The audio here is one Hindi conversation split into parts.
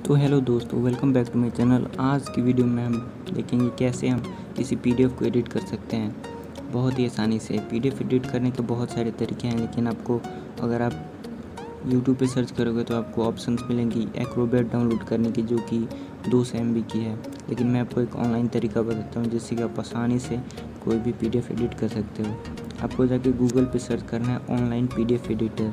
तो हेलो दोस्तों, welcome back to my channel. आज की वीडियो में हम देखेंगे कैसे हम किसी पीडीएफ को एडिट कर सकते हैं बहुत ही आसानी से। पीडीएफ एडिट करने के बहुत सारे तरीके हैं, लेकिन आपको अगर आप यूट्यूब पे सर्च करोगे तो आपको ऑप्शंस मिलेंगी एक्रोबैट डाउनलोड करने की, जो कि 200 MB की है। लेकिन मैं आपको एक ऑनलाइन तरीका बताता हूँ जिससे कि आप आसानी से कोई भी पीडीएफ एडिट कर सकते हो। आपको जाके गूगल पे सर्च करना है ऑनलाइन पीडीएफ एडिटर।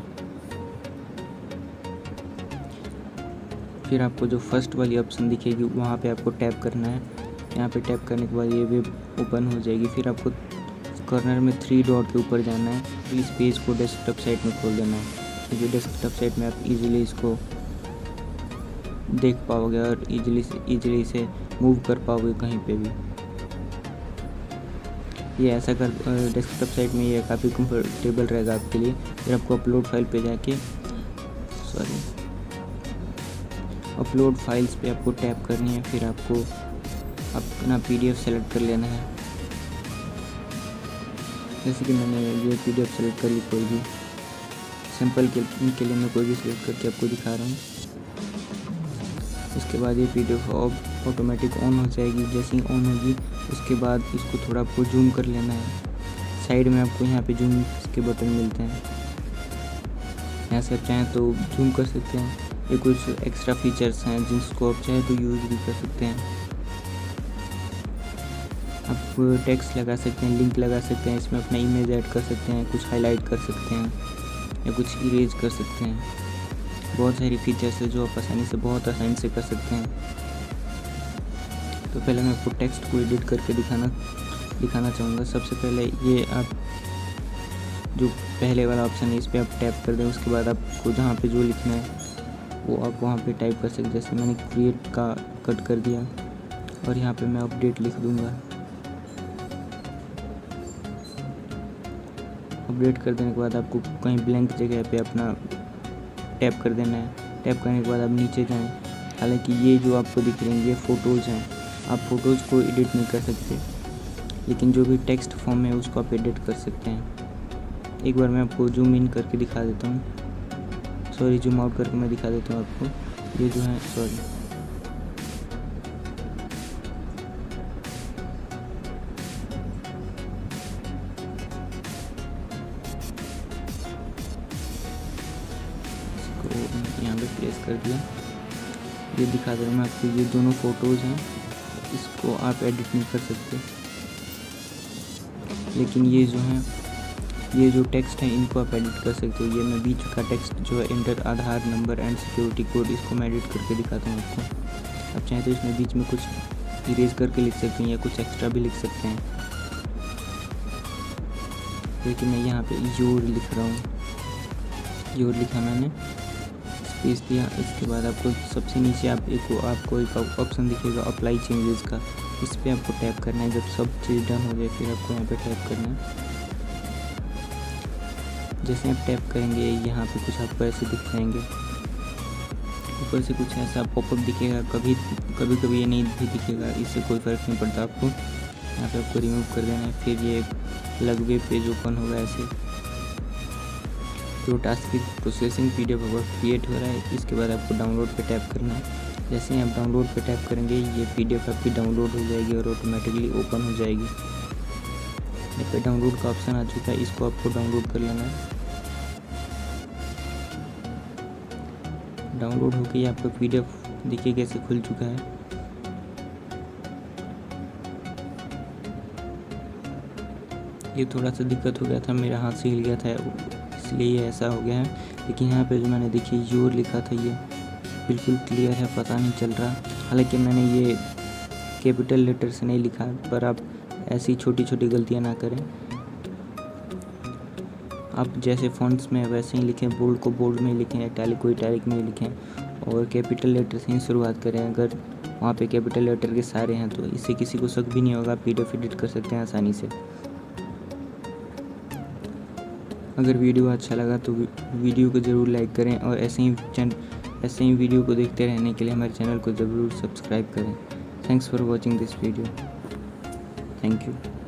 फिर आपको जो फर्स्ट वाली ऑप्शन दिखेगी वहाँ पे आपको टैप करना है। यहाँ पे टैप करने के बाद ये वेब ओपन हो जाएगी। फिर आपको कॉर्नर में 3 डॉट के ऊपर जाना है। फिर इस पेज को डेस्कटॉप साइट में खोल देना है। जो डेस्कटॉप साइट में आप इजीली इसको देख पाओगे और इजीली इसे मूव कर पाओगे कहीं पे भी। ये ऐसा कर डेस्कटॉप साइट में ये काफ़ी कंफर्टेबल रहेगा आपके लिए। फिर आपको अपलोड फाइल पे जाके अपलोड फाइल्स पे आपको टैप करनी है। फिर आपको अपना पीडीएफ सेलेक्ट कर लेना है। जैसे कि मैंने ये पीडीएफ सेलेक्ट कर ली, कोई भी सिंपल के लिए मैं कोई भी सिलेक्ट करके आपको दिखा रहा हूँ। उसके बाद ये पीडीएफ ऑटोमेटिक ऑन हो जाएगी। जैसे ही ऑन होगी उसके बाद इसको थोड़ा आपको जूम कर लेना है। साइड में आपको यहाँ पे जूम के बटन मिलते हैं, यहाँ से आप चाहें तो जूम कर सकते हैं। ये कुछ एक्स्ट्रा फीचर्स हैं जिसको आप चाहे तो यूज़ भी कर सकते हैं। आप टेक्स्ट लगा सकते हैं, लिंक लगा सकते हैं, इसमें अपना इमेज ऐड कर सकते हैं, कुछ हाईलाइट कर सकते हैं या कुछ इरेज कर सकते हैं। बहुत सारी फीचर्स है जो आप बहुत आसानी से कर सकते हैं। तो पहले मैं आपको टेक्स्ट को एडिट करके दिखाना चाहूँगा। सबसे पहले ये आप जो पहले वाला ऑप्शन है इस पर आप टैप कर दें। उसके बाद आपको जहाँ पे जो लिखना है वो आप वहाँ पे टाइप कर सकते हैं। जैसे मैंने क्रिएट का कट कर दिया और यहाँ पे मैं अपडेट लिख दूँगा। अपडेट कर देने के बाद आपको कहीं ब्लैंक जगह पे अपना टैप कर देना है। टैप करने के बाद आप नीचे जाएं। हालांकि ये जो आपको दिख रही हैं ये फ़ोटोज़ हैं, आप फ़ोटोज़ को एडिट नहीं कर सकते, लेकिन जो भी टेक्स्ट फॉर्म है उसको आप एडिट कर सकते हैं। एक बार मैं आपको जूम इन करके दिखा देता हूँ, जूम आउट करके मैं दिखा देता हूँ आपको। ये जो है इसको यहाँ पे प्लेस कर दिया। ये दिखा दे रहा हूँ मैं आपको, ये दोनों फ़ोटोज़ हैं, इसको आप एडिट नहीं कर सकते। लेकिन ये जो टेक्स्ट है इनको आप एडिट कर सकते हो। ये मैं बीच का टेक्स्ट जो है enter Aadhaar number and security code, इसको मैं एडिट करके दिखाता हूँ आपको। आप चाहें तो इसमें बीच में कुछ इरेज करके लिख सकते हैं या कुछ एक्स्ट्रा भी लिख सकते हैं। लेकिन मैं यहाँ पे योर लिख रहा हूँ। योर लिखा मैंने, स्पेस दिया। इसके बाद आपको सबसे नीचे आपको एक ऑप्शन दिखेगा अप्लाई चेंजेस का, इस पर आपको टैप करना है। जब सब चीज़ डन हो जाए फिर आपको यहाँ पे टैप करना है। जैसे आप टैप करेंगे यहाँ पे कुछ आपको ऐसे दिख जाएंगे, ऊपर से कुछ ऐसा पॉपअप दिखेगा। कभी ये नहीं भी दिखेगा, इससे कोई फ़र्क नहीं पड़ता आपको। यहाँ पे आपको रिमूव कर देना है। फिर ये अलग वेब पेज ओपन होगा ऐसे। जो टास्क की प्रोसेसिंग पीडीएफ होगा क्रिएट हो रहा है। इसके बाद आपको डाउनलोड पे टैप करना है। जैसे ही आप डाउनलोड पे टैप करेंगे ये पीडीएफ आपकी डाउनलोड हो जाएगी और ऑटोमेटिकली ओपन हो जाएगी। यहाँ पे डाउनलोड का ऑप्शन आ चुका है, इसको आपको डाउनलोड कर लेना है। डाउनलोड होकर ये आपका पीडीएफ देखिए कैसे खुल चुका है। ये थोड़ा सा दिक्कत हो गया था, मेरा हाथ से हिल गया था इसलिए ये ऐसा हो गया है। लेकिन यहाँ पे जो मैंने देखिए योर लिखा था ये बिल्कुल क्लियर है, पता नहीं चल रहा। हालांकि मैंने ये कैपिटल लेटर से नहीं लिखा, पर आप ऐसी छोटी छोटी गलतियाँ ना करें। आप जैसे फ़ॉन्ट्स में वैसे ही लिखें, बोल्ड को बोल्ड में लिखें, इटैलिक को इटैलिक में लिखें और कैपिटल लेटर से ही शुरुआत करें। अगर वहाँ पे कैपिटल लेटर के सारे हैं तो इससे किसी को शक भी नहीं होगा, पीडीएफ एडिट कर सकते हैं आसानी से। अगर वीडियो अच्छा लगा तो वीडियो को ज़रूर लाइक करें और ऐसे ही वीडियो को देखते रहने के लिए हमारे चैनल को ज़रूर सब्सक्राइब करें। Thanks for watching this video. Thank you.